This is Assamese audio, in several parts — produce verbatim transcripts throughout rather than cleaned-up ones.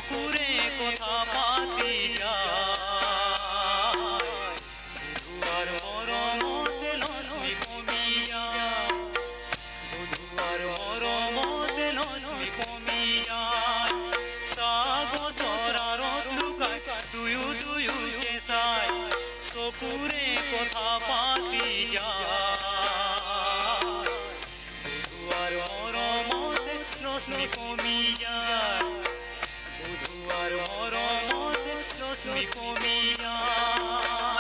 চকুৰে কথা পাতি যায় বুধুৱাৰ মৰমতে লক্ষ্মী কমি যায় বুধুৱাৰ মৰমতে লক্ষ্মী কমি যায় সাগচৰাৰত লুকাই দুয়ো দুয়োকে চাই চকুৰে কথা পাতি যায় বুধুৱাৰ মৰমতে লক্ষ্মী কমি যায় বুধুৱাৰ মৰমতে লক্ষ্মী কমি যায়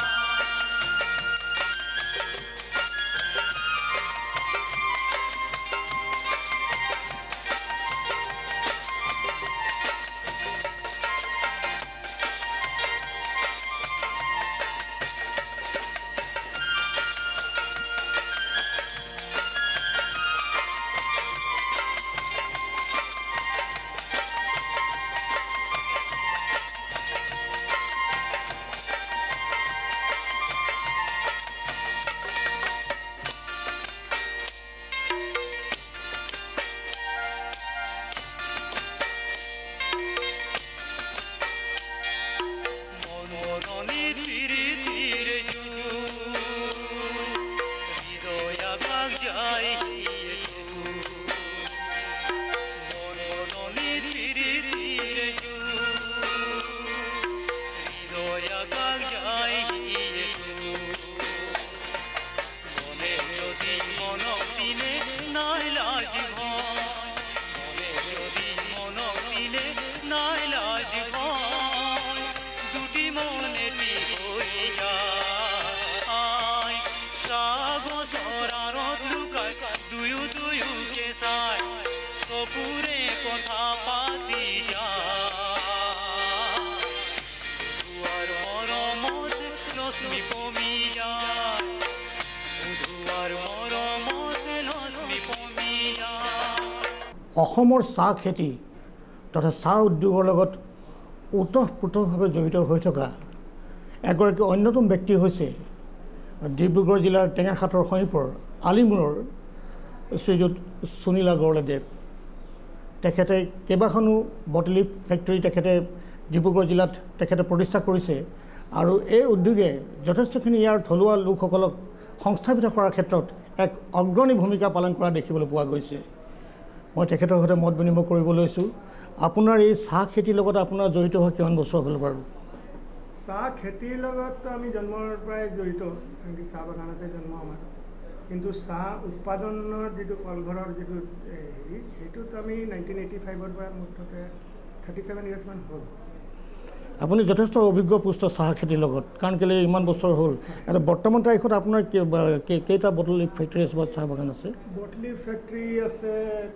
চকুৰে কথা পাতি যায় বুধুৱাৰ মৰমতে লক্ষ্মী কমি যায় বুধুৱাৰ মৰমতে লক্ষ্মী কমি যায় অসমৰ চাহ খেতি তথা চাহ উদ্যোগৰ লগত ওতঃপ্ৰোতভাৱে জড়িত হৈ থকা এগৰাকী অন্যতম ব্যক্তি হৈছে ডিব্ৰুগড় জিলাৰ টেঙাখাটৰ সমীপৰ আলিমূৰৰ শ্ৰীযুত সুনীল আগৰৱালাদেৱ তেখেতে কেইবাখনো বটলি ফেক্টৰী তেখেতে ডিব্ৰুগড় জিলাত তেখেতে প্ৰতিষ্ঠা কৰিছে আৰু এই উদ্যোগে যথেষ্টখিনি ইয়াৰ থলুৱা লোকসকলক সংস্থাপিত কৰাৰ ক্ষেত্ৰত এক অগ্ৰণী ভূমিকা পালন কৰা দেখিবলৈ পোৱা গৈছে মই তেখেতৰ সৈতে মত বিনিময় কৰিব লৈছোঁ আপোনাৰ এই চাহ খেতিৰ লগত আপোনাৰ জড়িত হৈ কিমান বছৰ হ'ল বাৰু চাহ খেতিৰ লগত আমি জন্মৰ পৰাই জড়িত চাহ বাগানতে জন্ম আমাৰ কিন্তু চাহ উৎপাদনৰ যিটো কলঘৰৰ যিটো হেৰি সেইটোত আমি নাইনটিন এইটি ফাইভৰ পৰা মুঠতে থাৰ্টি ছেভেন ইয়াৰ্ছমান হ'ল আপুনি যথেষ্ট অভিজ্ঞ পুষ্ট চাহ খেতিৰ লগত কাৰণ কেলৈ ইমান বছৰ হ'ল আৰু বৰ্তমান তাৰিখত আপোনাৰ কেইটা বটলি ফেক্টৰী আছে বা চাহ বাগান আছে বটলি ফেক্টৰী আছে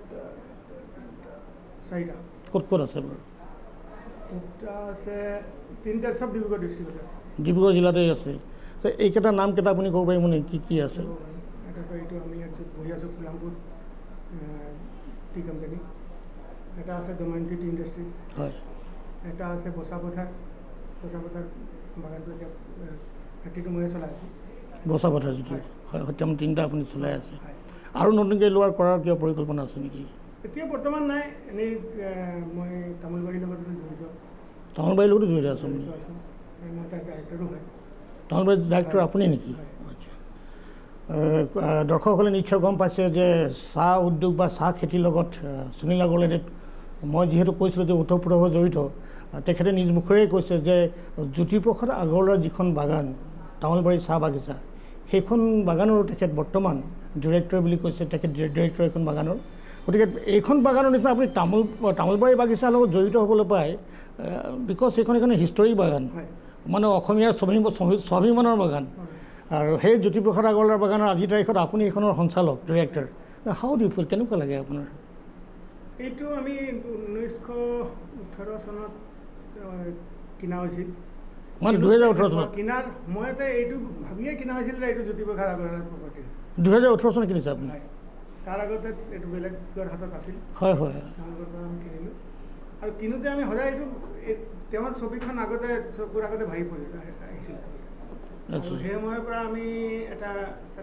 চাৰিটা ক'ত ক'ত আছে বাৰু দুটা আছে তিনিটা চব ডিব্ৰুগড় ডিষ্ট্ৰিক্টত আছে ডিব্ৰুগড় জিলাতেই আছে এইকেইটা নামকেইটা আপুনি ক'ব পাৰিব নেকি কি কি আছে এটাতো এইটো আমি ইয়াত বহি আছোঁ ফুলামপুৰ টি কোম্পানী এটা আছে দময়ন্তী টি ইণ্ডাষ্ট্ৰিজ হয় এটা আছে বচাপথাৰ বচাপথাৰ বাগানটো এতিয়া ফেক্টৰীটো ময়ে চলাই আছোঁ বচাপথাৰ যিটো হয় সত্যম তিনিটা আপুনি চলাই আছে আৰু নতুনকৈ লোৱাৰ কৰাৰ কিবা পৰিকল্পনা আছে নেকি এতিয়া বৰ্তমান নাই এনেই মই তামোলবাৰীৰ লগত জড়িত তামোলবাৰীৰ লগতো জড়িত আছে মই তাৰ ডাইৰেক্টৰো হয় তামোলবাৰীৰ ডাইৰেক্টৰ আপুনি নেকি আচ্ছা দৰ্শকসকলে নিশ্চয় গম পাইছে যে চাহ উদ্যোগ বা চাহ খেতিৰ লগত সুনীল আগৰৱালাদেৱ মই যিহেতু কৈছিলোঁ যে ওতঃপ্ৰোতভাৱে জড়িত তেখেতে নিজ মুখেৰেই কৈছে যে জ্যোতিপ্ৰসাদ আগৰৱালাৰ যিখন বাগান তামোলবাৰীৰ চাহ বাগিচা সেইখন বাগানৰো তেখেত বৰ্তমান ডিৰেক্টৰ বুলি কৈছে তেখেত ডিৰেক্টৰ এখন বাগানৰ গতিকে এইখন বাগানৰ নিচিনা আপুনি তামোল তামোলবাৰী বাগিচাৰ লগত জড়িত হ'বলৈ পায় বিকজ এইখন এখন হিষ্টৰী বাগান মানে অসমীয়াৰ স্বাভিমানৰ বাগান আৰু সেই জ্যোতিপ্ৰসাদ আগৰৱালাৰ বাগানৰ আজিৰ তাৰিখত আপুনি এইখনৰ সঞ্চালক ডিৰেক্টৰ হাউ ডু ফিল কেনেকুৱা লাগে আপোনাৰ এইটো আমি ঊনৈছশ ওঠৰ চনত কিনা হৈছিল মানে দুহেজাৰ ওঠৰ চনত কিনাৰ সময়তে এইটো ভাবিয়ে কিনা হৈছিল যে এইটো জ্যোতিপ্ৰসাদ আগৰৱালাৰ প্ৰপাৰ্টি দুহেজাৰ ওঠৰ চনত কিনিছে আপুনি তাৰ আগতে এইটো বেলেগৰ হাতত আছিল হয় হয় তেওঁলোকৰ পৰা আমি কিনিলোঁ আৰু কিনোতে আমি সদায় এইটো তেওঁৰ ছবিখন আগতে চকুৰ আগতে ভাহি পৰি আহিছিল আৰু সেই সময়ৰ পৰা আমি এটা তাত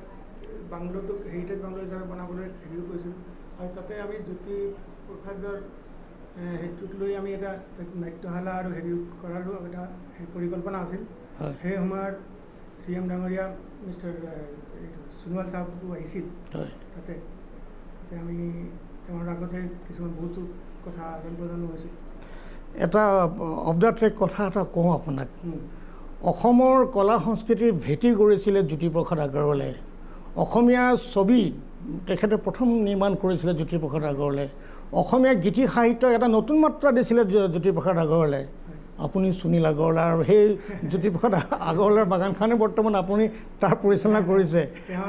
বাংলোটোক হেৰিটেজ বাংলো হিচাপে বনাবলৈ হেৰিও কৰিছিলোঁ আৰু তাতে আমি জ্যোতিপ্ৰসাদৰ সেইটোক লৈ আমি এটা নাট্যশালা আৰু হেৰি কৰাৰো এটা পৰিকল্পনা আছিল সেই সময়ত চি এম ডাঙৰীয়া মিষ্টাৰ সোণোৱাল চাহাবো আহিছিল তাতে তাতে আমি তেওঁৰ আগতে কিছুমান বহুতো কথা আদান প্ৰদানো হৈছিল এটা অফ দ্য ট্ৰেক কথা এটা কওঁ আপোনাক অসমৰ কলা সংস্কৃতিৰ ভেটি গঢ়িছিলে জ্যোতিপ্ৰসাদ আগৰৱালাই অসমীয়া ছবি তেখেতে প্ৰথম নিৰ্মাণ কৰিছিলে জ্যোতিপ্ৰসাদ আগৰৱালাই অসমীয়া গীতি সাহিত্যক এটা নতুন মাত্ৰা দিছিলে জ্যোতিপ্ৰসাদ আগৰৱালাই আপুনি সুনীল আগৰৱালা আৰু সেই জ্যোতিপ্ৰসাদ আগৰৱালাৰ বাগানখনে বৰ্তমান আপুনি তাৰ পৰিচালনা কৰিছে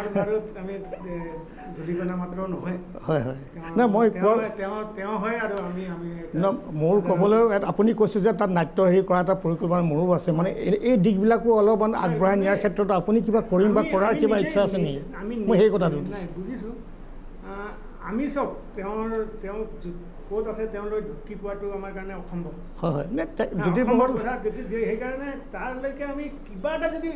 হয় হয় নাই মই মোৰ ক'বলৈ আপুনি কৈছে যে তাত নাট্য হেৰি কৰা এটা পৰিকল্পনা মোৰো আছে মানে এই দিশবিলাকো অলপমান আগবঢ়াই নিয়াৰ ক্ষেত্ৰত আপুনি কিবা কৰিম বা কৰাৰ কিবা ইচ্ছা আছে নেকি মই সেই কথাটো বুজিছোঁ আমি চব তেওঁৰ তেওঁ ক'ত আছে তেওঁলৈ ঢুকি পোৱাটো আমাৰ কাৰণে অসম্ভৱ হয় হয় সেইকাৰণে তাৰলৈকে আমি কিবা এটা যদি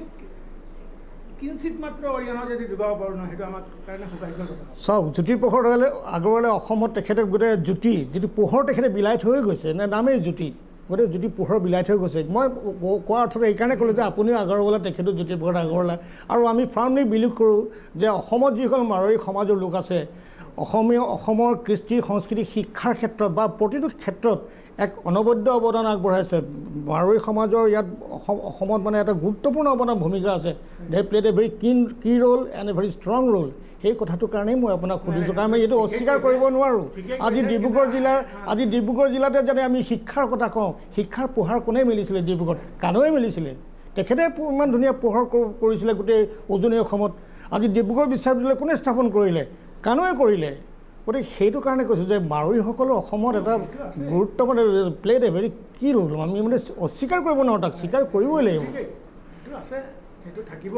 কিঞ্চিত মাত্ৰ অৰিহণা যদি যোগাব পাৰোঁ নহয় সেইটো আমাৰ কাৰণে সৌভাগ্যৰ কথা চাওক জ্যোতিপ্ৰসাদ আগৰৱালাই অসমত তেখেতে গোটেই জ্যোতি যিটো পোহৰ তেখেতে বিলাই থৈ গৈছে নে নামেই জ্যোতি গোটেই জ্যোতি পোহৰ বিলাই থৈ গৈছে মই কোৱা অৰ্থতে এইকাৰণে ক'লোঁ যে আপুনিও আগৰৱালা তেখেতো জ্যোতিপ্ৰসাদ আগৰৱালা আৰু আমি ফাৰ্মলি বিলিভ কৰোঁ যে অসমত যিসকল মাৰোৱাৰী সমাজৰ লোক আছে অসমীয়া অসমৰ কৃষ্টি সংস্কৃতি শিক্ষাৰ ক্ষেত্ৰত বা প্ৰতিটো ক্ষেত্ৰত এক অনবদ্য অৱদান আগবঢ়াইছে মাৰোৱাৰী সমাজৰ ইয়াত অসম অসমত মানে এটা গুৰুত্বপূৰ্ণ অৱদান ভূমিকা আছে they played a very keen key role and a very strong role সেই কথাটোৰ কাৰণেই মই আপোনাক সুধিছোঁ কাৰণ মই এইটো অস্বীকাৰ কৰিব নোৱাৰোঁ আজি ডিব্ৰুগড় জিলাৰ আজি ডিব্ৰুগড় জিলাতে যদি আমি শিক্ষাৰ কথা কওঁ শিক্ষাৰ পোহাৰ কোনে মেলিছিলে ডিব্ৰুগড়ত কানৈ মেলিছিলে তেখেতে ইমান ধুনীয়া পোহৰ কৰিছিলে গোটেই উজনি অসমত আজি ডিব্ৰুগড় বিশ্ববিদ্যালয় কোনে স্থাপন কৰিলে কানৈ কৰিলে গতিকে সেইটো কাৰণে কৈছোঁ যে মাৰোৱাৰীসকলৰ অসমত এটা গুৰুত্বপূৰ্ণ played a very key role আমি মানে অস্বীকাৰ কৰিব নোৱাৰোঁ তাক স্বীকাৰ কৰিবই লাগিব সেইটো আছে সেইটো থাকিব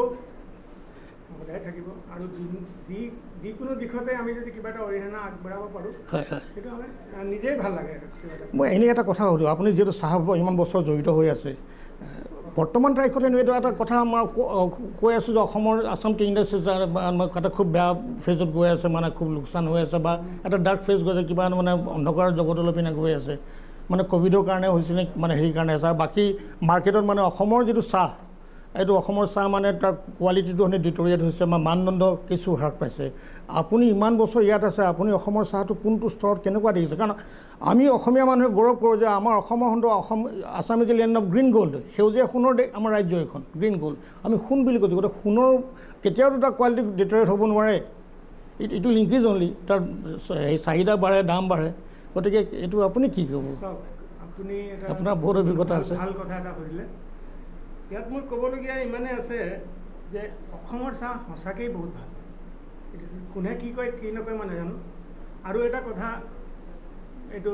সদায় থাকিব আৰু যি যিকোনো দিশতে আমি যদি কিবা এটা অৰিহণা আগবঢ়াব পাৰোঁ হয় হয় সেইটো আমি নিজেই ভাল লাগে মই এনেই এটা কথা সুধোঁ আপুনি যিহেতু চাহ ইমান বছৰ জড়িত হৈ আছে বৰ্তমান তাৰিখত এনেই এইটো এটা কথা আমাৰ কৈ আছোঁ যে অসমৰ আছাম টি ইণ্ডাষ্ট্ৰিজ এটা খুব বেয়া ফেজত গৈ আছে মানে খুব লোকচান হৈ আছে বা এটা ডাৰ্ক ফেজ গৈ আছে কিবা মানে অন্ধকাৰ জগতলৈ পিনে গৈ আছে মানে ক'ভিডৰ কাৰণে হৈছিলে মানে হেৰি কাৰণে আছে আৰু বাকী মাৰ্কেটত মানে অসমৰ যিটো চাহ এইটো অসমৰ চাহ মানে তাৰ কোৱালিটিটো মানে ডিটৰিয়েট হৈছে বা মানদণ্ড কিছু হ্ৰাস পাইছে আপুনি ইমান বছৰ ইয়াত আছে আপুনি অসমৰ চাহটো কোনটো স্তৰত কেনেকুৱা দেখিছে কাৰণ আমি অসমীয়া মানুহে গৌৰৱ কৰোঁ যে আমাৰ অসমৰ সুন্দৰ Asom Assam is a land of green gold সেউজীয়া সোণৰ দেশ আমাৰ ৰাজ্য এখন গ্ৰীণ গ'ল্ড আমি সোণ বুলি কৈছোঁ গতিকে সোণৰ কেতিয়াওতো তাৰ কোৱালিটি ডিটৰিয়েট হ'ব নোৱাৰে ইট উইল ইনক্ৰিজ অনলি তাৰ চাহিদা বাঢ়ে দাম বাঢ়ে গতিকে এইটো আপুনি কি ক'ব আপুনি আপোনাৰ বহুত অভিজ্ঞতা আছে ভাল কথা এটা সুধিলে ইয়াত মোৰ ক'বলগীয়া ইমানে আছে যে অসমৰ চাহ সঁচাকৈয়ে বহুত ভাল কোনে কি কয় কি নকয় মই নাজানো আৰু এটা কথা এইটো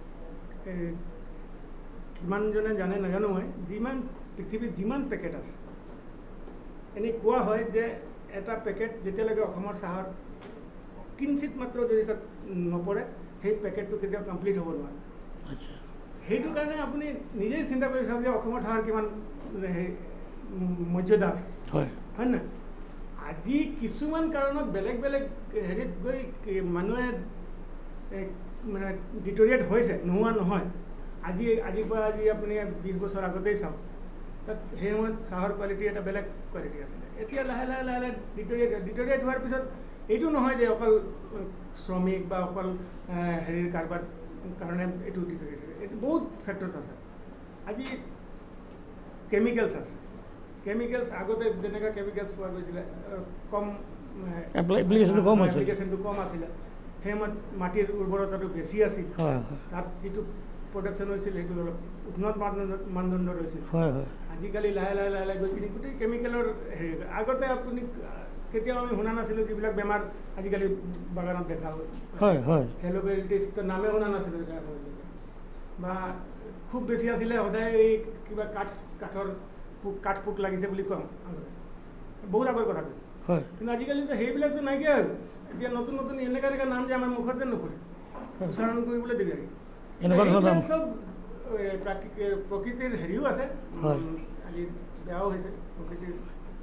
কিমানজনে জানে নাজানো মই যিমান পৃথিৱীত যিমান পেকেট আছে এনেই কোৱা হয় যে এটা পেকেট যেতিয়ালৈকে অসমৰ চাহৰ কিঞ্চিত মাত্ৰ যদি তাত নপৰে সেই পেকেটটো কেতিয়াও কমপ্লিট হ'ব নোৱাৰে সেইটো কাৰণে আপুনি নিজেই চিন্তা কৰি চাওক যে অসমৰ চাহৰ কিমান সেই মৰ্যাদা আছে হয় হয় নহয় আজি কিছুমান কাৰণত বেলেগ বেলেগ হেৰিত গৈ মানুহে মানে ডিটৰিয়েট হৈছে নোহোৱা নহয় আজি আজিৰ পৰা আজি আপুনি বিছ বছৰ আগতেই চাওক তাত সেই সময়ত চাহৰ কোৱালিটি এটা বেলেগ কোৱালিটি আছিলে এতিয়া লাহে লাহে লাহে লাহে ডিটৰিয়েট ডিটৰিয়েট হোৱাৰ পিছত এইটো নহয় যে অকল শ্ৰমিক বা অকল হেৰিৰ কাৰোবাৰ কাৰণে এইটো ডিটৰিয়েট এইটো বহুত ফেক্টৰ্ছ আছে আজি কেমিকেলছ আছে কেমিকেলছ আগতে যেনেকৈ কেমিকেলছ পোৱা গৈছিলে কম এপ্লিকেশ্যনটো কম আছিল এপ্লিকেশ্যনটো কম আছিলে সেই সময়ত মাটিৰ উৰ্বৰতাটো বেছি আছিল তাত যিটো প্ৰডাকশ্যন হৈছিল সেইটো অলপ উন্নত মানদণ্ড মানদণ্ডৰ হৈছিল আজিকালি লাহে লাহে লাহে লাহে গৈ কিনি গোটেই কেমিকেলৰ হেৰি আগতে আপুনি কেতিয়াও আমি শুনা নাছিলোঁ যিবিলাক বেমাৰ আজিকালি বাগানত দেখা হয় হয় হেলোবেৰিটিছৰ নামে শুনা নাছিলোঁ বা খুব বেছি আছিলে সদায় এই কিবা কাঠ কাঠৰ পোক কাঠ পোক লাগিছে বুলি কওঁ আগতে বহুত আগৰ কথা কৈছোঁ হয় কিন্তু আজিকালিতো সেইবিলাকতো নাইকিয়া হৈ গ'ল এতিয়া নতুন নতুন এনেকুৱা এনেকুৱা নাম যে আমাৰ মুখত যেন নপৰে উচ্চাৰণ কৰিবলৈ দিগদাৰি এনেকুৱা চব প্ৰকৃতিৰ হেৰিও আছে আজি বেয়াও হৈছে প্ৰকৃতিৰ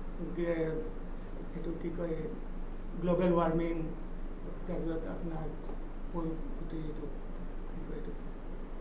এইটো কি কয় গ্ল'বেল ৱাৰ্মিং তাৰপিছত আপোনাৰ এইটো কি কয় এইটো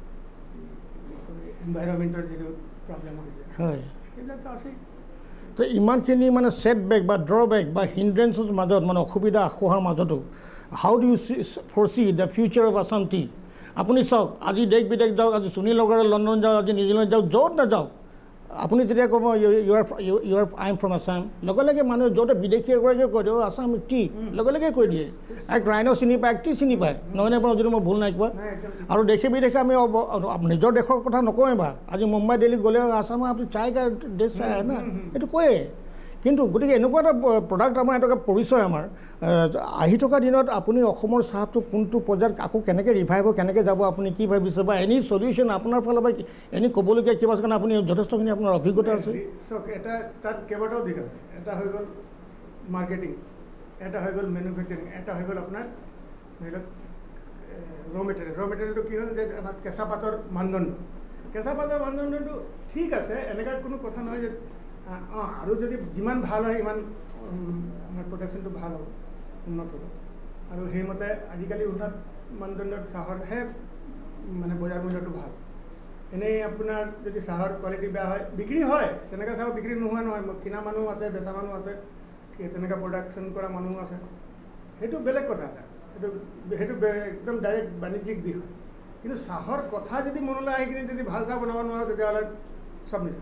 এনভাইৰনমেণ্টৰ যিটো প্ৰব্লেম হৈছে হয় সেইবিলাকতো আছেই তো ইমানখিনি মানে ছেটবেক বা ড্ৰবেক বা হিণ্ড্ৰেঞ্চৰ মাজত মানে অসুবিধা আসোঁৱাৰ মাজতো how do you foresee the future of Assam tea আপুনি চাওক আজি দেশ বিদেশ যাওক আজি সুনীল গগৈৰে লণ্ডন যাওক আজি নিউজিলেণ্ড যাওক য'ত নাযাওক আপুনি যেতিয়া ক'ব you are you are I am from Assam লগে লগে মানুহে য'তে বিদেশী এগৰাকীয়ে কৈ দিয়ে অ' আছাম টি লগে লগে কৈ দিয়ে এক ৰাইনো চিনি পায় এক টি চিনি পায় নহয় নে বাৰু যদি মই ভুল নাই কোৱা আৰু দেশে বিদেশে আমি নিজৰ দেশৰ কথা নকওঁৱে বা আজি মুম্বাই দিল্লী গ'লে আছাম আপুনি চাই দেশ চাই না এইটো কয়ে কিন্তু গতিকে এনেকুৱা এটা প্ৰডাক্ট আমাৰ এটা পৰিচয় আমাৰ আহি থকা দিনত আপুনি অসমৰ চাহটো কোনটো পৰ্যায়ত আকৌ কেনেকৈ ৰিভাইভ হ'ব কেনেকৈ যাব আপুনি কি ভাবিছে বা এনি চলিউশ্যন আপোনাৰ ফালৰ পৰা এনি ক'বলগীয়া কিবা আছে কাৰণে আপুনি যথেষ্টখিনি আপোনাৰ অভিজ্ঞতা আছে চাওক এটা তাত কেইবাটাও দিশ আছে এটা হৈ গ'ল মাৰ্কেটিং এটা হৈ গ'ল মেনুফেকচাৰিং এটা হৈ গ'ল আপোনাৰ ধৰি লওক ৰ' মেটেৰিয়েল ৰ' মেটেৰিয়েলটো কি হ'ল যে আমাৰ কেঁচা পাতৰ মানদণ্ড কেঁচা পাতৰ মানদণ্ডটো ঠিক আছে এনেকুৱা কোনো কথা নহয় যে অঁ আৰু যদি যিমান ভাল হয় সিমান আমাৰ প্ৰডাকশ্যনটো ভাল হ'ব উন্নত হ'ব আৰু সেইমতে আজিকালি উন্নত মানদণ্ডৰ চাহৰহে মানে বজাৰ মূল্যটো ভাল এনেই আপোনাৰ যদি চাহৰ কোৱালিটি বেয়া হয় বিক্ৰী হয় তেনেকৈ চাহৰ বিক্ৰী নোহোৱা নহয় কিনা মানুহ আছে বেচা মানুহ আছে তেনেকৈ প্ৰডাকশ্যন কৰা মানুহো আছে সেইটো বেলেগ কথা এটা সেইটো সেইটো একদম ডাইৰেক্ট বাণিজ্যিক দিশ হয় কিন্তু চাহৰ কথা যদি মনলৈ আহি কিনে যদি ভাল চাহ বনাব নোৱাৰো তেতিয়াহ'লে চব মিছা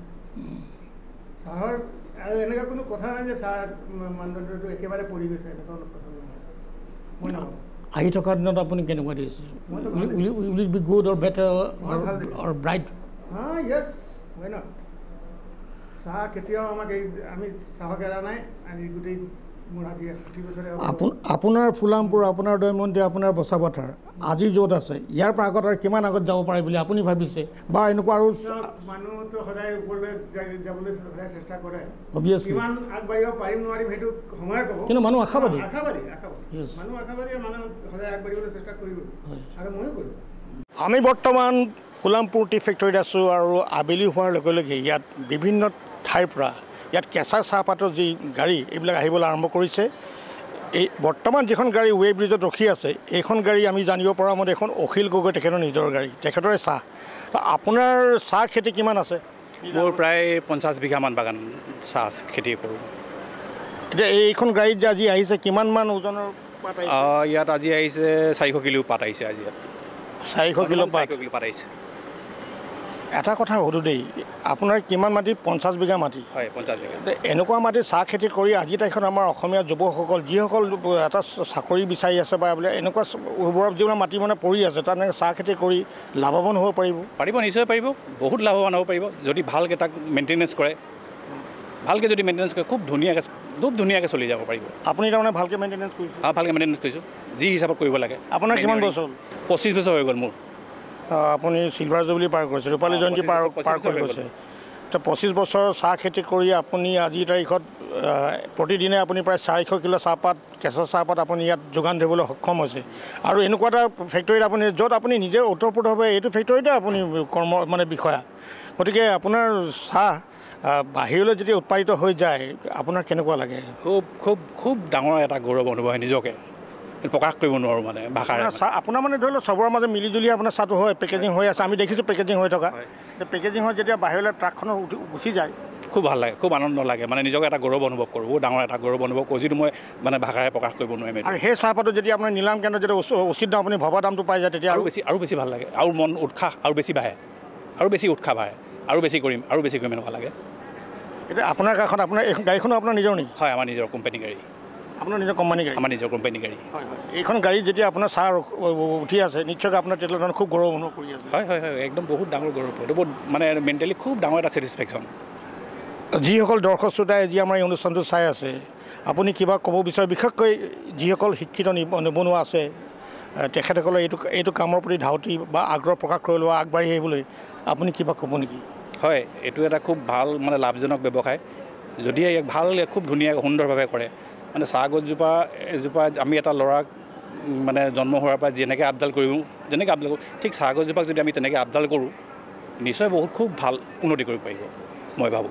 চাহৰ আৰু এনেকুৱা কোনো কথা নাই যে চাহ মানদণ্ডটো একেবাৰে পৰি গৈছে এনেকুৱা কথা নহয় মই নাভাবোঁ আহি থকা দিনত আপুনি কেনেকুৱা দিছে will it be good or better or bright অঁ য়েছ হয় ন চাহ কেতিয়াও আমাক এই আমি চাহক এৰা নাই আজি গোটেই মোৰ আজি ষাঠি বছৰে আপোনাৰ ফুলামপুৰ আপোনাৰ দৈমন্তি আপোনাৰ বচাপথাৰ আজি য'ত আছে ইয়াৰ পৰা আগত আৰু কিমান আগত যাব পাৰে বুলি আপুনি ভাবিছে বা এনেকুৱা আৰু মানুহতো সদায় ওপৰলৈ যাবলৈ সদায় চেষ্টা কৰে অভিয়াছলি কিমান আগবাঢ়িব পাৰিম নোৱাৰিম সেইটো সময়ে ক'ব কিন্তু মানুহ আশাবাদী আশাবাদী আশাবাদী মানুহ আশাবাদী মানুহ সদায় আগবাঢ়িবলৈ চেষ্টা কৰিব আৰু ময়ো কৰিম আমি বৰ্তমান ফুলামপুৰ টি ফেক্টৰীত আছোঁ আৰু আবেলি হোৱাৰ লগে লগে ইয়াত বিভিন্ন ঠাইৰ পৰা ইয়াত কেঁচা চাহপাতৰ যি গাড়ী এইবিলাক আহিবলৈ আৰম্ভ কৰিছে এই বৰ্তমান যিখন গাড়ী ৱে ব্ৰিজত ৰখি আছে এইখন গাড়ী আমি জানিব পৰা মতে এখন অখিল গগৈ তেখেতৰ নিজৰ গাড়ী তেখেতৰে চাহ আপোনাৰ চাহ খেতি কিমান আছে মোৰ প্ৰায় পঞ্চাছ বিঘামান বাগান চাহ খেতি কৰোঁ এতিয়া এইখন গাড়ীত যে আজি আহিছে কিমানমান ওজনৰ পাত ইয়াত আজি আহিছে চাৰিশ কিলো পাত আহিছে আজি ইয়াত চাৰিশ কিলো পাত কিলো পাত আহিছে এটা কথা সুধোঁ দেই আপোনাৰ কিমান মাটি পঞ্চাছ বিঘা মাটি হয় পঞ্চাছ বিঘা এনেকুৱা মাটি চাহ খেতি কৰি আজি তাৰিখত আমাৰ অসমীয়া যুৱকসকল যিসকল এটা চাকৰি বিচাৰি আছে বা বোলে এনেকুৱা উৰ্বৰ যিবিলাক মাটি মানে পৰি আছে তাত এনেকৈ চাহ খেতি কৰি লাভৱান হ'ব পাৰিব পাৰিব নিশ্চয় পাৰিব বহুত লাভৱান হ'ব পাৰিব যদি ভালকৈ তাক মেইনটেনেঞ্চ কৰে ভালকৈ যদি মেইনটেনেঞ্চ কৰে খুব ধুনীয়াকৈ খুব ধুনীয়াকৈ চলি যাব পাৰিব আপুনি তাৰমানে ভালকৈ মেইনটেনেঞ্চ কৰিছে অঁ ভালকৈ মেইনটেনেঞ্চ কৰিছোঁ যি হিচাপত কৰিব লাগে আপোনাৰ কিমান বছৰ হ'ল পঁচিছ বছৰ হৈ গ'ল মোৰ আপুনি চিলভাৰ জুবলি পাৰ কৰিছে ৰূপালী জয়ন্তী পাৰ পাৰ কৰি গৈছে তো পঁচিছ বছৰ চাহ খেতি কৰি আপুনি আজিৰ তাৰিখত প্ৰতিদিনে আপুনি প্ৰায় চাৰিশ কিলো চাহপাত কেঁচা চাহপাত আপুনি ইয়াত যোগান ধৰিবলৈ সক্ষম হৈছে আৰু এনেকুৱা এটা ফেক্টৰীত আপুনি য'ত আপুনি নিজে ওতঃপ্ৰোতভাৱে এইটো ফেক্টৰীতে আপুনি কৰ্ম মানে বিষয়া গতিকে আপোনাৰ চাহ বাহিৰলৈ যদি উৎপাদিত হৈ যায় আপোনাৰ কেনেকুৱা লাগে খুব খুব খুব ডাঙৰ এটা গৌৰৱ অনুভৱ হয় নিজকে প্ৰকাশ কৰিব নোৱাৰোঁ মানে ভাষাৰে আপোনাৰ মানে ধৰি লওক চবৰে মাজত মিলি জুলি আপোনাৰ চাহটো হয় পেকেজিং হৈ আছে আমি দেখিছোঁ পেকেজিং হৈ থকা পেকেজিং হৈ যেতিয়া বাহিৰলৈ ট্ৰাকখনত গুচি যায় খুব ভাল লাগে খুব আনন্দ লাগে মানে নিজকে এটা গৌৰৱ অনুভৱ কৰোঁ বহুত ডাঙৰ এটা গৌৰৱ অনুভৱ কৰোঁ যিটো মই মানে ভাষাৰে প্ৰকাশ কৰিব নোৱাৰিম আৰু সেই চাহপাতত যদি আপোনাৰ নিলাম কেন্দ্ৰত যদি উচিত দাম আপুনি ভবা দামটো পাই যায় তেতিয়া আৰু বেছি আৰু বেছি ভাল লাগে আৰু মন উৎসাহ আৰু বেছি বাঢ়ে আৰু বেছি উৎসাহ বাঢ়ে আৰু বেছি কৰিম আৰু বেছি কৰিম এনেকুৱা লাগে এতিয়া আপোনাৰ কাষত আপোনাৰ এই গাড়ীখনো আপোনাৰ নিজৰ নেকি হয় আমাৰ নিজৰ কোম্পানী গাড়ী আপোনাৰ নিজৰ কোম্পানী গাড়ী আমাৰ নিজৰ কোম্পানী গাড়ী হয় হয় এইখন গাড়ী যেতিয়া আপোনাৰ চাহ উঠি আছে নিশ্চয়কৈ আপোনাৰ তেতিয়াহ'লে খুব গৌৰৱ অনুভৱ কৰি আছে হয় হয় হয় একদম বহুত ডাঙৰ গৌৰৱ এইটো বহুত মানে মেণ্টেলি খুব ডাঙৰ এটা ছেটিছফেকশ্যন যিসকল দৰ্শক শ্ৰোতাই যি আমাৰ এই অনুষ্ঠানটো চাই আছে আপুনি কিবা ক'ব বিচাৰে বিশেষকৈ যিসকল শিক্ষিত নিবনুৱা আছে তেখেতসকলে এইটো এইটো কামৰ প্ৰতি ধাউতি বা আগ্ৰহ প্ৰকাশ কৰি লোৱা আগবাঢ়ি আহিবলৈ আপুনি কিবা ক'ব নেকি হয় এইটো এটা খুব ভাল মানে লাভজনক ব্যৱসায় যদি ইয়াক ভাল খুব ধুনীয়া সুন্দৰভাৱে কৰে মানে চাহ গছজোপা এজোপা আমি এটা ল'ৰাক মানে জন্ম হোৱাৰ পৰা যেনেকৈ আপডাল কৰোঁ যেনেকৈ আপডাল কৰোঁ ঠিক চাহ গছজোপাক যদি আমি তেনেকৈ আপডাল কৰোঁ নিশ্চয় বহুত খুব ভাল উন্নতি কৰিব পাৰিব মই ভাবোঁ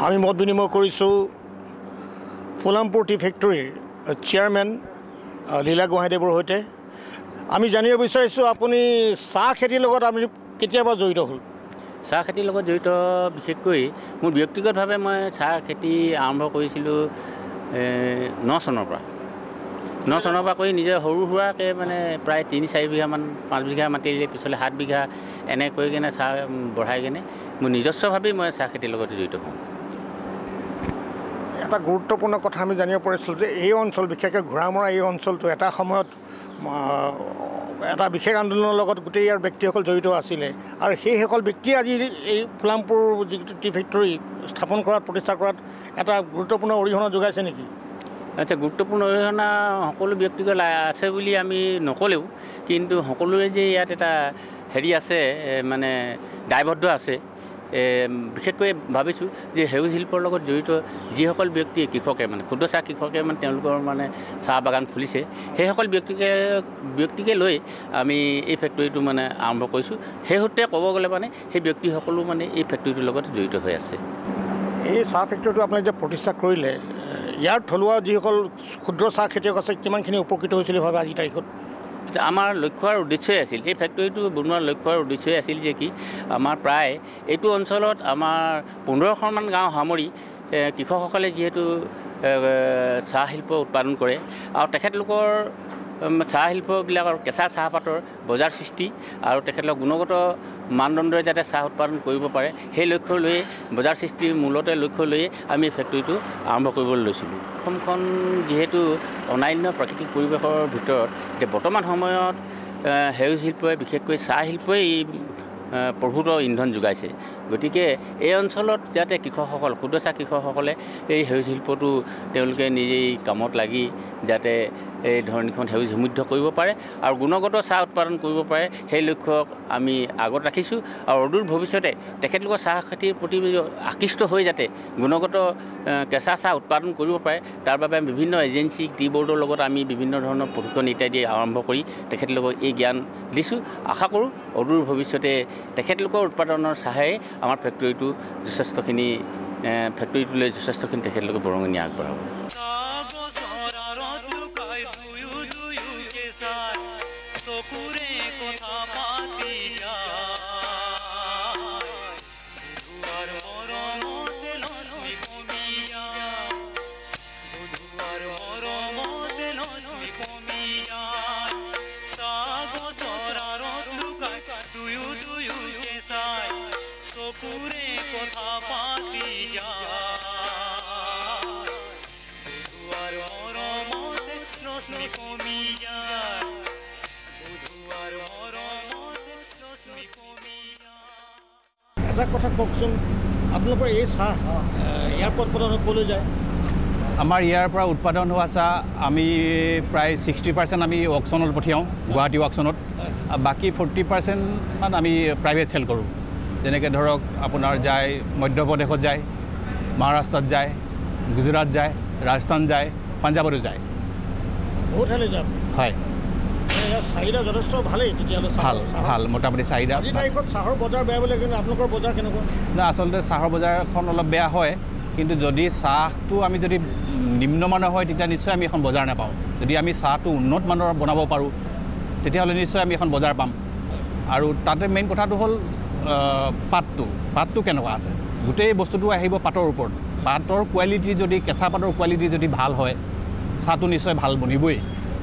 আমি মত বিনিময় কৰিছোঁ ফুলামপুৰ টি ফেক্টৰীৰ চেয়াৰমেন লীলা গোহাঁইদেৱৰ সৈতে। আমি জানিব বিচাৰিছোঁ আপুনি চাহ খেতিৰ লগত আমি কেতিয়াবা জড়িত হ'ল? চাহ খেতিৰ লগত জড়িত বিশেষকৈ মোৰ ব্যক্তিগতভাৱে মই চাহ খেতি আৰম্ভ কৰিছিলোঁ ন চনৰ পৰা ন চনৰ পৰা কৰি নিজে সৰু সুৰাকৈ মানে প্ৰায় তিনি চাৰি বিঘামান পাঁচ বিঘা মাটি দিলে পিছলৈ সাত বিঘা এনে কৰি কিনে চাহ বঢ়াই কিনে মোৰ নিজস্বভাৱেই মই চাহ খেতিৰ লগত জড়িত হওঁ। এটা গুৰুত্বপূৰ্ণ কথা আমি জানিব পাৰিছিলোঁ যে এই অঞ্চল বিশেষকৈ ঘোঁৰামৰা এই অঞ্চলটো এটা সময়ত এটা বিশেষ আন্দোলনৰ লগত গোটেই ইয়াৰ ব্যক্তিসকল জড়িত আছিলে আৰু সেইসকল ব্যক্তিয়ে আজি এই ফুলামপুৰ যিটো টি ফেক্টৰী স্থাপন কৰাত প্ৰতিষ্ঠা কৰাত এটা গুৰুত্বপূৰ্ণ অৰিহণা যোগাইছে নেকি? আচ্ছা, গুৰুত্বপূৰ্ণ অৰিহণা সকলো ব্যক্তিগত আছে বুলি আমি নক'লেও কিন্তু সকলোৰে যে ইয়াত এটা হেৰি আছে মানে দায়বদ্ধ আছে। বিশেষকৈ ভাবিছোঁ যে সেউজ শিল্পৰ লগত জড়িত যিসকল ব্যক্তিয়ে কৃষকে মানে ক্ষুদ্ৰ চাহ কৃষকে মানে তেওঁলোকৰ মানে চাহ বাগান খুলিছে সেইসকল ব্যক্তিকে ব্যক্তিকে লৈ আমি এই ফেক্টৰীটো মানে আৰম্ভ কৰিছোঁ। সেই সূত্ৰে ক'ব গ'লে মানে সেই ব্যক্তিসকলো মানে এই ফেক্টৰীটোৰ লগত জড়িত হৈ আছে। এই চাহ ফেক্টৰীটো আপুনি যে প্ৰতিষ্ঠা কৰিলে ইয়াৰ থলুৱা যিসকল ক্ষুদ্ৰ চাহ খেতিয়ক আছে কিমানখিনি উপকৃত হৈছিলে ভাবে আজিৰ তাৰিখত? আমাৰ লক্ষ্য আৰু উদ্দেশ্যই আছিল এই ফেক্টৰীটো বনোৱাৰ লক্ষ্য আৰু উদ্দেশ্যই আছিল যে কি আমাৰ প্ৰায় এইটো অঞ্চলত আমাৰ পোন্ধৰখনমান গাঁও সামৰি কৃষকসকলে যিহেতু চাহ শিল্প উৎপাদন কৰে আৰু তেখেতলোকৰ চাহ শিল্পবিলাকৰ কেঁচা চাহপাতৰ বজাৰ সৃষ্টি আৰু তেখেতলোকৰ গুণগত মানদণ্ডৰে যাতে চাহ উৎপাদন কৰিব পাৰে সেই লক্ষ্য লৈয়ে বজাৰ সৃষ্টিৰ মূলতে লক্ষ্য লৈয়ে আমি ফেক্টৰীটো আৰম্ভ কৰিবলৈ লৈছিলোঁ। অসমখন যিহেতু অনান্য প্ৰাকৃতিক পৰিৱেশৰ ভিতৰত এতিয়া বৰ্তমান সময়ত সেউজ শিল্পই বিশেষকৈ চাহ শিল্পই প্ৰভূত ইন্ধন যোগাইছে। গতিকে এই অঞ্চলত যাতে কৃষকসকল ক্ষুদ্ৰ চাহ কৃষকসকলে এই সেউজ শিল্পটো তেওঁলোকে নিজেই কামত লাগি যাতে এই ধৰণীখন সেউজ সমৃদ্ধ কৰিব পাৰে আৰু গুণগত চাহ উৎপাদন কৰিব পাৰে সেই লক্ষ্যক আমি আগত ৰাখিছোঁ আৰু অদূৰ ভৱিষ্যতে তেখেতলোকৰ চাহ খেতিৰ প্ৰতি আকৃষ্ট হৈ যাতে গুণগত কেঁচা চাহ উৎপাদন কৰিব পাৰে তাৰ বাবে বিভিন্ন এজেঞ্চি টি বৰ্ডৰ লগত আমি বিভিন্ন ধৰণৰ প্ৰশিক্ষণ ইত্যাদি আৰম্ভ কৰি তেখেতলোকক এই জ্ঞান দিছোঁ। আশা কৰোঁ অদূৰ ভৱিষ্যতে তেখেতলোকৰ উৎপাদনৰ চাহেই আমাৰ ফেক্টৰীটো যথেষ্টখিনি ফেক্টৰীটোলৈ যথেষ্টখিনি তেখেতলোকে বৰঙণি আগবঢ়াব। চকুৰে কথা পাতি বুধুৱাৰ মৰমতে লক্ষ্মী কমি যায় বুধুৱাৰ মৰমতে লক্ষ্মী কমি যায় চাহ গছৰ আঁৰত লুকাই দুয়ো দুয়োকে চাই চকুৰে কথা পাতি যায় বুধুৱাৰ মৰমতে লক্ষ্মী কমি যায় এটা কথা কওকচোন আপোনালোকৰ এই চাহ ইয়াৰ পৰা উৎপাদন ক'লৈ যায়? আমাৰ ইয়াৰ পৰা উৎপাদন হোৱা চাহ আমি প্ৰায় ছিক্সটি পাৰ্চেণ্ট আমি অকশ্যনত পঠিয়াওঁ গুৱাহাটী অকশ্যনত। বাকী ফৰ্টি পাৰ্চেণ্টমান আমি প্ৰাইভেট চেল কৰোঁ। যেনেকৈ ধৰক আপোনাৰ যায় মধ্যপ্ৰদেশত যায়, মহাৰাষ্ট্ৰত যায়, গুজৰাট যায়, ৰাজস্থান যায়, পাঞ্জাৱতো যায়। বহুত ঠাইলৈ যায়? হয়, চাহিদা যথেষ্ট ভালেই তেতিয়াহ'লে। ভাল ভাল মোটামুটি চাহিদা। আজিৰ তাৰিখত চাহৰ বজাৰ বেয়া বুলি কিন্তু আপোনালোকৰ বজাৰ কেনেকুৱা? নাই, আচলতে চাহৰ বজাৰখন অলপ বেয়া হয়, কিন্তু যদি চাহটো আমি যদি নিম্নমানৰ হয় তেতিয়া নিশ্চয় আমি এখন বজাৰ নাপাওঁ। যদি আমি চাহটো উন্নত মানৰ বনাব পাৰোঁ তেতিয়াহ'লে নিশ্চয় আমি এখন বজাৰ পাম। আৰু তাতে মেইন কথাটো হ'ল পাতটো পাতটো কেনেকুৱা আছে, গোটেই বস্তুটো আহিব পাতৰ ওপৰত। পাতৰ কোৱালিটি যদি কেঁচা পাতৰ কোৱালিটি যদি ভাল হয় চাহটো নিশ্চয় ভাল বনিবই।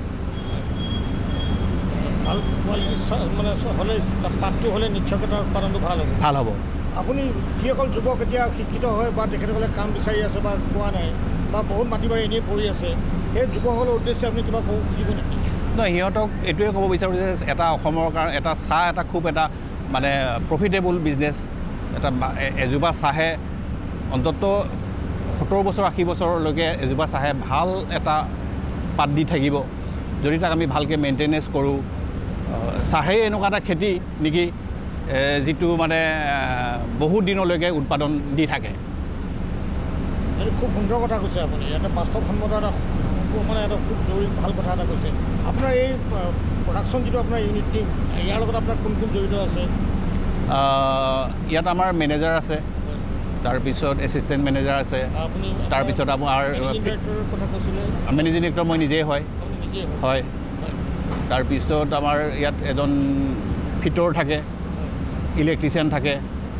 ভাল কোৱালিটি মানে হ'লে পাতটো হ'লে নিশ্চয়কৈ উৎপাদনটো ভাল হ'ব ভাল হ'ব। আপুনি যিসকল যুৱক এতিয়া শিক্ষিত হয় বা তেখেতসকলে কাম বিচাৰি আছে বা পোৱা নাই বা বহুত মাটি বাৰী এনেই পৰি আছে সেই যুৱকসকলৰ উদ্দেশ্যে আপুনি কিবা ক'ব খুজিব নেকি? নহয়, সিহঁতক এইটোৱে ক'ব বিচাৰোঁ যে এটা অসমৰ কাৰণে এটা চাহ এটা খুব এটা মানে প্ৰফিটেবল বিজনেছ। এটা এজোপা চাহে অন্ততঃ সত্তৰ বছৰ আশী বছৰলৈকে এজোপা চাহে ভাল এটা পাত দি থাকিব যদি তাক আমি ভালকৈ মেইনটেনেঞ্চ কৰোঁ। চাহেই এনেকুৱা এটা খেতি নেকি যিটো মানে বহুত দিনলৈকে উৎপাদন দি থাকে। খুব সুন্দৰ কথা কৈছে আপুনি, এটা বাস্তৱসন্মত এটা মানে এটা খুব জৰুৰী ভাল কথা এটা কৈছে। আপোনাৰ এই প্ৰডাকশ্যন যিটো আপোনাৰ ইউনিট টিম ইয়াৰ লগত আপোনাৰ কোন কোন জড়িত আছে? ইয়াত আমাৰ মেনেজাৰ আছে, তাৰপিছত এছিষ্টেণ্ট মেনেজাৰ আছে, আপুনি তাৰপিছত আমাৰ ডিৰেক্টৰৰ কথা কৈছিলে, মেনেজিং ডিৰেক্টৰ মই নিজেই হয় আপুনি নিজেই হয়। হয়। তাৰপিছত আমাৰ ইয়াত এজন ফিটৰ থাকে, ইলেক্ট্ৰিচিয়ান থাকে,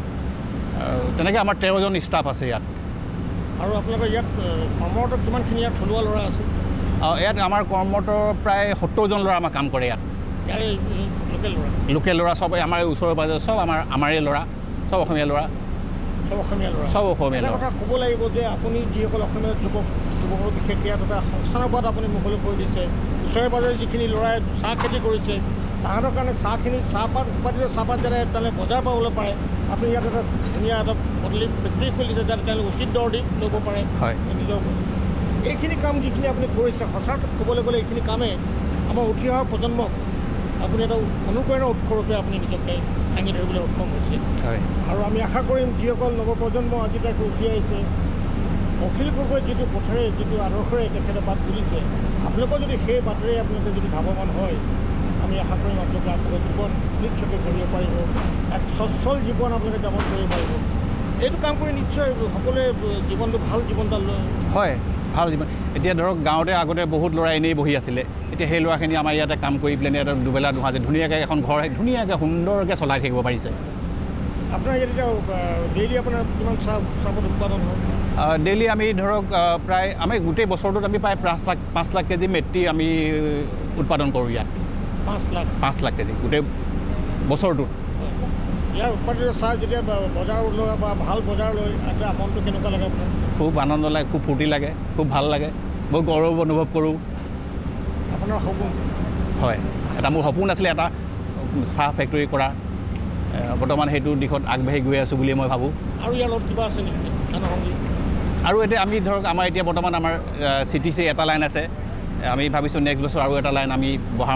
তেনেকৈ আমাৰ তেৰজন ষ্টাফ আছে ইয়াত। আৰু আপোনালোকৰ ইয়াত কৰ্মৰত কিমানখিনি ইয়াত থলুৱা ল'ৰা আছে? ইয়াত আমাৰ কৰ্মৰত প্ৰায় সত্তৰজন ল'ৰা আমাৰ কাম কৰে ইয়াত। ইয়াৰে লোকেল ল'ৰা লোকেল ল'ৰা চব আমাৰ ওচৰে পাঁজৰে চব আমাৰ আমাৰে ল'ৰা, চব অসমীয়া ল'ৰা, চব অসমীয়া ল'ৰা চব অসমীয়া এটা ল'ৰা। কথা ক'ব লাগিব যে আপুনি যিসকল অসমীয়া যুৱক যুৱকৰ বিশেষকৈ ইয়াত এটা সংস্থানৰ ওপৰত আপুনি মুকলি কৰি দিছে। ওচৰে পাঁজৰে যিখিনি ল'ৰাই চাহ খেতি কৰিছে তাহাঁতৰ কাৰণে চাহখিনি চাহপাত উৎপাদিত চাহপাত যাতে তেওঁলোকে বজাৰ পাবলৈ পাৰে, আপুনি ইয়াত এটা ধুনীয়া এটা বদলি ফেক্টৰী খুলিছে যাতে তেওঁলোকে উচিত দৰ দি ল'ব পাৰে হয়। নিজৰ এইখিনি কাম যিখিনি আপুনি কৰিছে সঁচাকৈ ক'বলৈ গ'লে এইখিনি কামে আমাৰ উঠি অহা প্ৰজন্মক আপুনি এটা অনুপ্ৰেৰণা উৎসৰূপে আপুনি নিজকে দাঙি ধৰিবলৈ সক্ষম হৈছে। হয়। আৰু আমি আশা কৰিম যিসকল নৱপ্ৰজন্ম আজি তাক উঠি আহিছে অখিল গগৈ যিটো পথেৰে যিটো আদৰ্শৰে তেখেতে বাট তুলিছে, আপোনালোকৰ যদি সেই বাটেৰে আপোনালোকে যদি ভাৱৱান হয় আমি আশা কৰিম আপোনালোকে আপোনালোকৰ জীৱন নিশ্চয়কৈ কৰিব পাৰিব, এক সচ্ছল জীৱন আপোনালোকে যাপন কৰিব পাৰিব। এইটো কাম কৰি নিশ্চয় সকলোৱে জীৱনটো ভাল জীৱন এটা লৈ হয়, ভাল জীৱন। এতিয়া ধৰক গাঁৱতে আগতে বহুত ল'ৰা এনেই বহি আছিলে, এতিয়া সেই ল'ৰাখিনি আমাৰ ইয়াতে কাম কৰি পেলাই এটা দুবেলা দুসাঁজে ধুনীয়াকৈ এখন ঘৰ ধুনীয়াকৈ সুন্দৰকৈ চলাই থাকিব পাৰিছে। আপোনাৰ ইয়াত এতিয়া ডেইলি আপোনাৰ কিমান চাহ চাহপাত উৎপাদন হয়? ডেইলি আমি ধৰক প্ৰায় আমি গোটেই বছৰটোত আমি প্ৰায় পাঁচ লাখ পাঁচ লাখ কেজি মেট্ৰি আমি উৎপাদন কৰোঁ ইয়াত। পাঁচ লাখ পাঁচ লাখ কেজি গোটেই বছৰটোত। ইয়াৰ উৎপাদিত চাহ যেতিয়া বজাৰলৈ বা ভাল বজাৰলৈ এতিয়া মনটো কেনেকুৱা লাগে আপোনাৰ? খুব আনন্দ লাগে, খুব ফূৰ্তি লাগে, খুব ভাল লাগে, বহুত গৌৰৱ অনুভৱ কৰোঁ। আপোনাৰ সপোন? হয়, এটা মোৰ সপোন আছিলে এটা চাহ ফেক্টৰী কৰা, বৰ্তমান সেইটো দিশত আগবাঢ়ি গৈ আছোঁ বুলি মই ভাবোঁ। আৰু ইয়াৰ লগত কিবা আছে নেকি আনুষংগিক? আৰু এতিয়া আমি ধৰক আমাৰ এতিয়া বৰ্তমান আমাৰ চি টি চি এটা লাইন আছে, আমি ভাবিছোঁ নেক্সট বছৰ আৰু এটা লাইন আমি বহাম।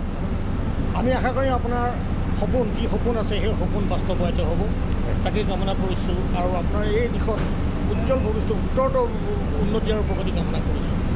আমি আশা কৰিম আপোনাৰ সপোন যি সপোন আছে সেই সপোন বাস্তৱায়িত হ'ব, তাকেই কামনা কৰিছোঁ। আৰু আপোনাৰ এই দিশত উজ্জ্বল ভৱিষ্যত উত্তৰতৰ উন্নতি আৰু প্ৰগতি কামনা কৰিছোঁ।